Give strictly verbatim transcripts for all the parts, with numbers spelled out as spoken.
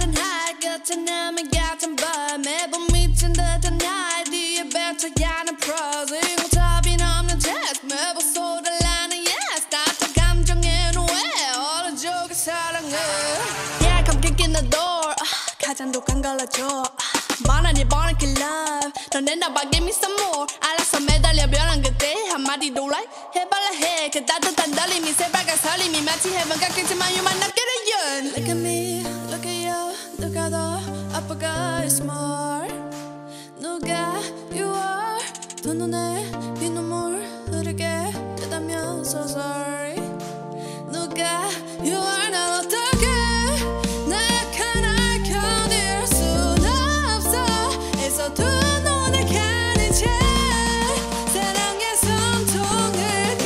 같은 high 같은 남의 같은 밤 매번 미친 듯한 날 뒤에 뱉어야 하는 prosing 답이 없는 text 매번 쏟아나는 yes 따뜻한 감정에는 왜 얼어져가 사랑해 Yeah come kick in the door 가장 독한 걸러줘 말한 이번엔 kill love 너네 나봐 give me some more 알아서 매달려 변한 그때 한마디도 like 해발라 해 그 따뜻한 떨림이 새빨간 설림이 마치 heaven 같겠지만 you might not get it yet Look at me, look at you 누가 더 아빠가 is more 누가 you are 두 눈에 빗눈물 흐르게 되다면 so sorry 누가 you are 난 어떡해 내 약한 날 견딜 순 없어 애써 두 눈에 가린 채 사랑의 숨통을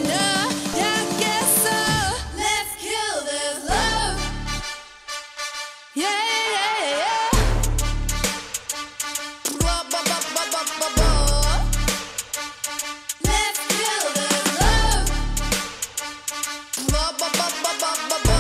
끊어야겠어 Let's kill this love Yeah yeah yeah Whoa, ba, ba, ba, ba, ba, ba. Let's kill this love Whoa, ba, ba, ba, ba, ba, ba.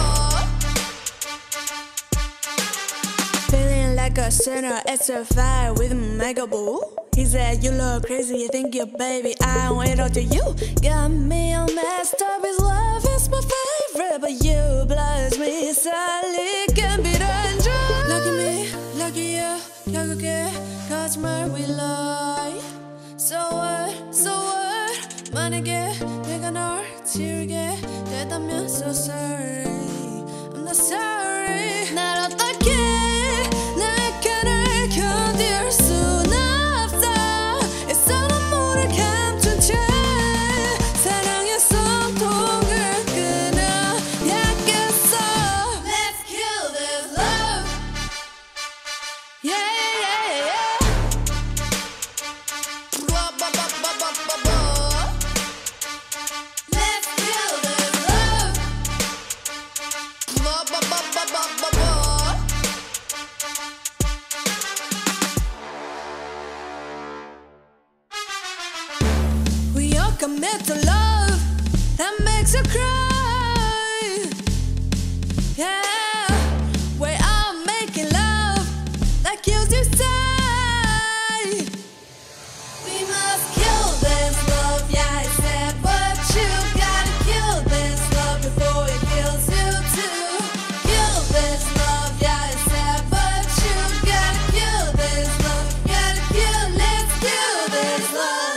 Feeling like a sinner, it's a fire with a mega boo. He said you look crazy, you think you're baby, I wait up to you. Got me all messed up, his love is my favorite, but you bless me sadly, can't be dangerous. Lucky me, lucky you, 결국에 거짓말 we lie. So what, so what, 만약에 내가 널 지우게 되다면 so sorry, I'm not sorry. 날 어떻게 나를 견딜 순 없어 애써 눈물을 감춘 채 사랑의 숨통을 끊어야겠어 Let's kill this love Yeah yeah yeah Whoa, ba, ba, ba, ba, ba, ba. Let's kill this love Whoa, ba, ba, ba, ba, ba, ba. We all commit to love that makes us cry. Yeah, we're all making love that kills you inside. We must kill this love, yeah, I said, but you gotta kill this love before it kills you too. Kill this love, yeah, I said, but you gotta kill this love, gotta kill, let's kill this love.